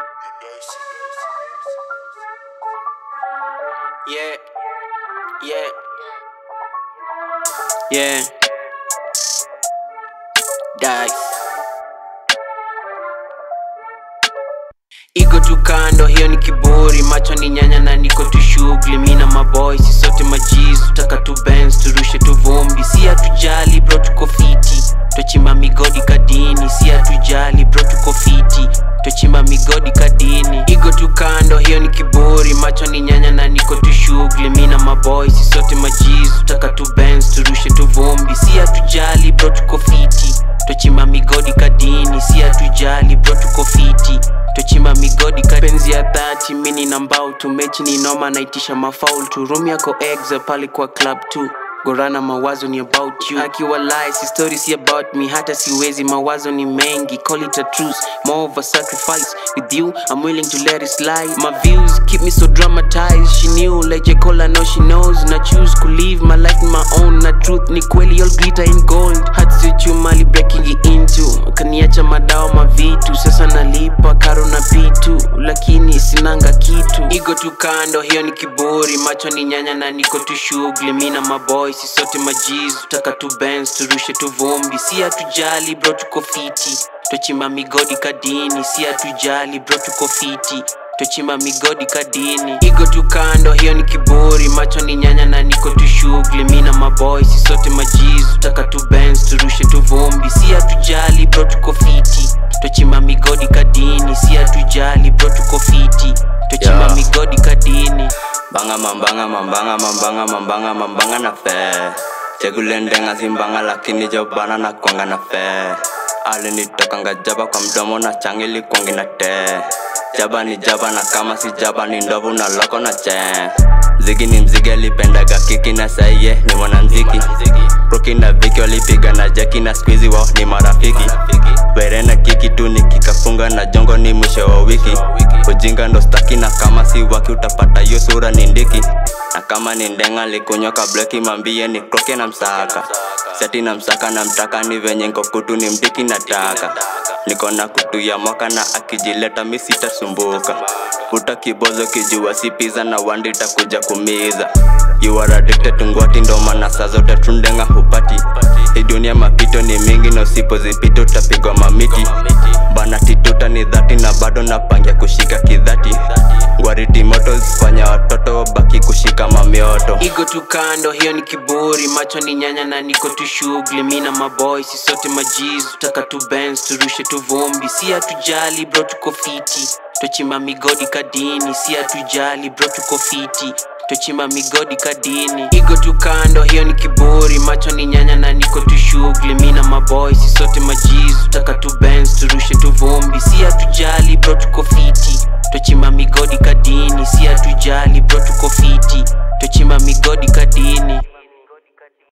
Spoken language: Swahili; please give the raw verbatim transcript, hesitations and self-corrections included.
Yeah, yeah, yeah. Dicey. Iko tu kando, hiyo ni kiburi. Macho ni nyanya na niko tu shughuli. Mina maboy, si sote majizu. Tutaka tu Benz, turushe tu vumbi. Si hatujali bro, tuko fiti. Tochimba migodi kadini. Si hatujali bro, tuko fiti. Tochimba migodi kadini. Iko tu kando, hiyo ni kiburi. Macho ni nyanya na niko tu shughuli. Mina maboy, si sote majizu. Tutaka tu Benz, turushe tu vumbi. Si hatujali bro, tuko fiti. Tochimba migodi kadini. Si hatujali bro, tuko fiti. Tochimba migodi kapenzi ya thati. Mini nambao tu mechi ni noma. Naitisha mafaul tu. Room yako exa pali kwa club tu. Gorana mawazo ni about you. Akiwa lie, si story si about me. Hata siwezi mawazo ni mengi. Call it a truce, more of a sacrifice. With you, I'm willing to let it slide. My views keep me so dramatized. She knew like J. Cole, I know she knows. Na choose to live my life in my own. Na truth ni kweli all glitter in gold. Hard to chumali breaking it into. Kaniacha madao mavitu. Sasa nalipa karo na pitu. Lakini sinanga kitu. Iko tu kando, hiyo ni kiburi. Macho ni nyanya na niko tu shughuli. Mina maboy, si sote majizu. Tutaka tu Benz, turushe tu vumbi. Si hatujali bro, tuko fiti. Tochimba migodi kadini. Si hatujali bro, tuko fiti. Tochimba migodi kadini. Iko tu kando, hiyo ni kiburi. Macho ni nyanya na niko tu shughuli. Mina maboy, si sote majizu. Tutaka tu Benz, turushe tu vumbi. Si hatujali bro, tuko fiti. Tochimba migodi kadini. Si hatujali bro, tuko fiti. Tochimba yeah. Migodi kadini. Banga mambanga mambanga mambanga mambanga mambanga na fe. Chegulende nga zimbanga lakini jobana na kwanga na fe. Ali nitoka nga jaba kwa mdomo na changili kwangi na te. Jaba ni jaba na kama si jaba ni ndovu na loko na chen. Zigi ni mzigi alipendaga kiki na saye ni mwanamziki. Crocky na Vicky walipiga na Jackie na squeezy wao ni marafiki. Were na kiki tu ni kikafunga na jongo ni mwisho wa wiki. Ujinga ndo staki na kama si waki utapata yo sura ni ndiki. Na kama ni ndenga likunyoka bleki mambie ni Crocky na msaka. Seti na msaka na mtaka ni venye nko kutu ni mdiki na taka. Niko na kutu ya mwaka na akijileta mi sitasumbuka. Futa kibozo kijua si pizza na wandi itakuja kumiza. You are addicted to ngwati ndo maana saa zote tundenga hupati. Hii dunia mapito ni mingi na usipozipita utapigwa mamiti. Bana tituta ni dhati na bado napangia kushika kidhati. Ngwariti moto zifanya watoto baki kushika mamioto. Iko tu kando, hiyo ni kiburi. Macho ni nyanya na niko tu shughuli. Mina maboy, si sote majizu. Tutaka tu Benz, turushe tu vumbi. Si hatujali bro, tuko fiti. Tochimba migodi kadini. Si hatujali bro, tuko fiti. Tochimba migodi kadini. Iko tu kando, hiyo ni kiburi. Macho ni nyanya na niko tu shughuli. Mina maboy, si sote majizu. Tutaka tu Benz, turushe tu vumbi. Si hatujali bro, tuko fiti. Tochimba migodi kadini. Si hatujali bro, tuko fiti. Tochimba migodi kadini.